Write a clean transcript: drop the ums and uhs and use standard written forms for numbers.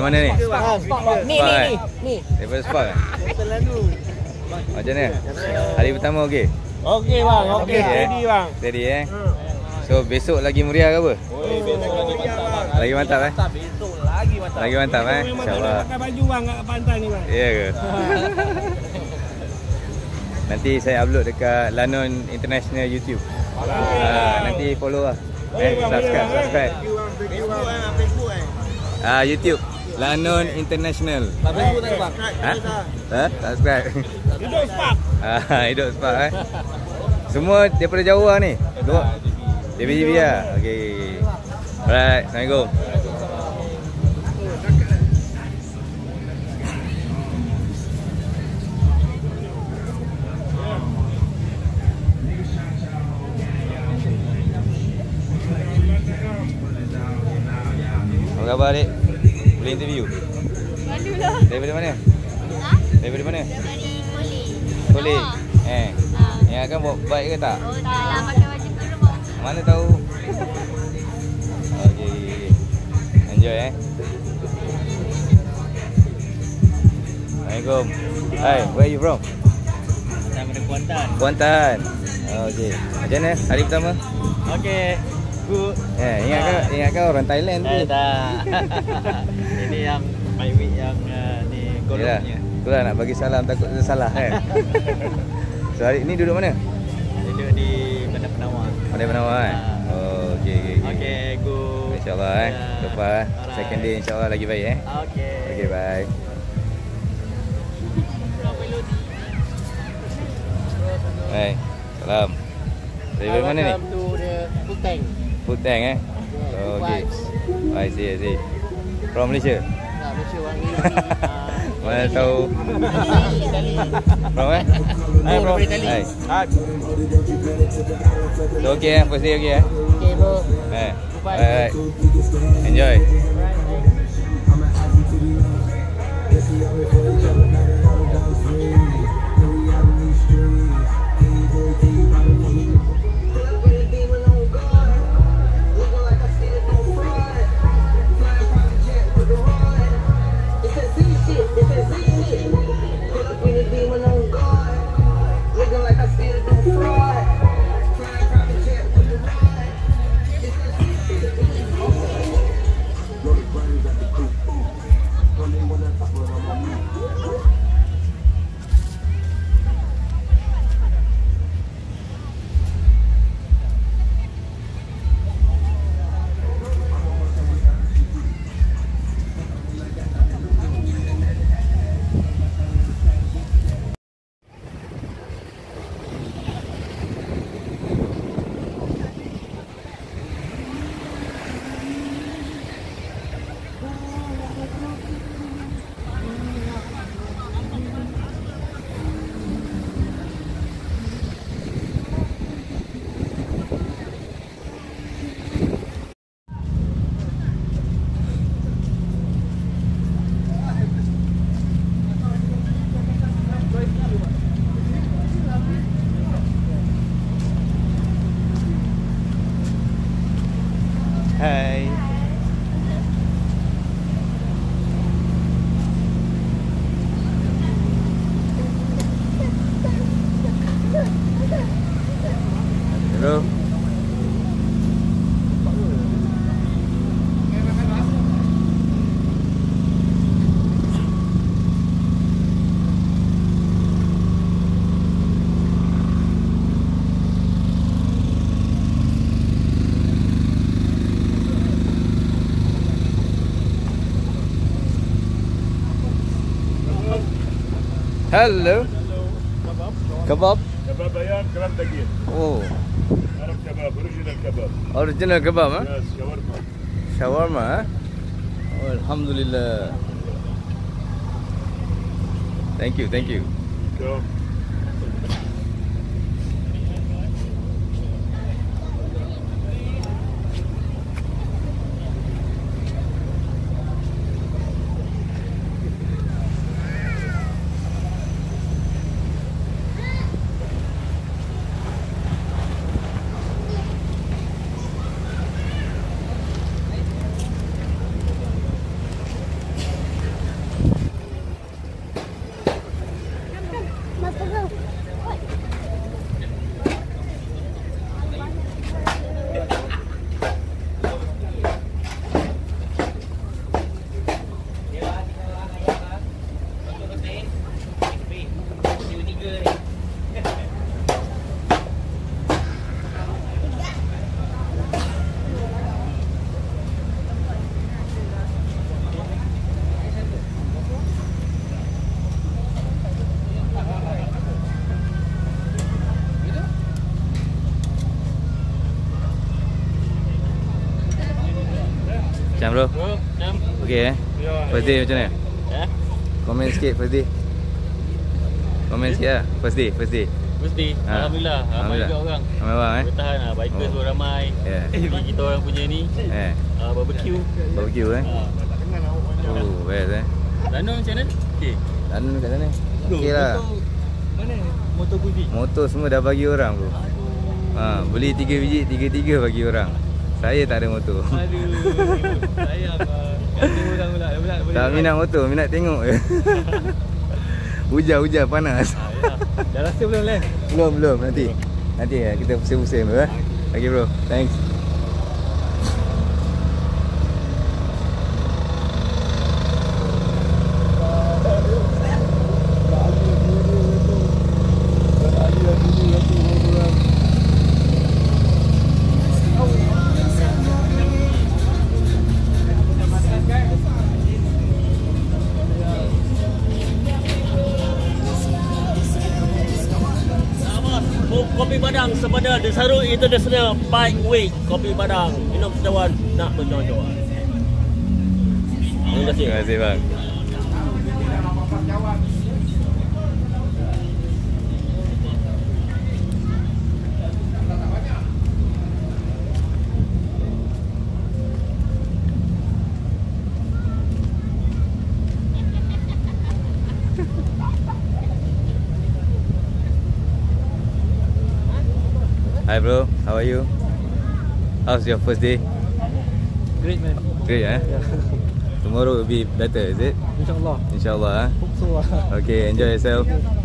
mana ni? Spark. Ni. Daripada Spark kan? Macam mana? Hari pertama okey? Okey bang, okey. Steady bang. Steady So besok lagi meriah ke apa? Lagi mantap Besok lagi mantap. Lagi mantap InsyaAllah. Pakai baju bang kat pantai ni bang. Ya ke? Nanti saya upload dekat Lanon International YouTube. Nanti follow lah. Subscribe. Facebook YouTube Lanon International. Facebook tak bang? Subscribe. Hidup Spark. Hidup Spark Semua daripada jauh lah ni. DBGB lah. Okay. Alright, Assalamualaikum. Apa khabar adik? Boleh interview? Malulah. Daripada mana? Daripada mana? Daripada Kolej. Yang akan buat baik ke tak? Oh, tak lah. Pakai baju kurung. Mana tahu? Okay. Enjoy Assalamualaikum. Hi, where are you from? Daripada Kuantan. Kuantan. Okay. Macam mana hari pertama? Okey. Good. Ingatkan orang Thailand tu. Tak. Ini yang my week yang ni golongnya. Itulah nak bagi salam takut salah kan. So hari ni duduk mana? Duduk di Bandar Penawar. Bandar Penawar okey. Okey, good. InsyaAllah lepas second day insyaAllah lagi baik Okey. Okay, bye. Hai, salam. Dari mana ni? Tu dia full tank. Food tank okay. I see. From Malaysia? Tak, Malaysia orang ni. Mana tahu. From From Italy. Hai. So okay first day okay Okay bro. Alright. Enjoy. Hai. Hello. Hello. Kebab. Kebab ayam, kerang daging. Oh. Arab kebab, original kebab. Original kebab Yes, shawarma. Shawarma Oh, alhamdulillah. Thank you. So, Macam bro? Bro, macam? Okay First day macam mana? Ya? Komen sikit first day. Komen sikit lah. First day. Mesti. Alhamdulillah. Ramai juga orang. Ramai orang Bertahan lah. Bikers pun ramai. Jadi kita orang punya ni. Barbecue. Barbecue Oh, best Danun macam mana? Okay. Dan kat sana. Okay lah. Mana? Motor Guzi. Motor semua dah bagi orang bro. Beli 3 biji, 3 bagi orang. Saya tak ada motor. Aduh. Sayang lah. Kata orang pula. Tak minat motor, minat tengok je. Hujan panas. Dah rasa belum Len? Belum. Nanti kita pusing-pusing bro. Okay bro. Thanks. Kopi Padang sepada Desaru International Bike Week. Kopi Padang minum secawan nak bercawan-cawan. Terima kasih. Terima kasih bang. Hi bro, how are you? How's your first day? Great man. Great Tomorrow will be better, is it? InsyaAllah. Inshallah Hope so lah. Okay, enjoy yourself.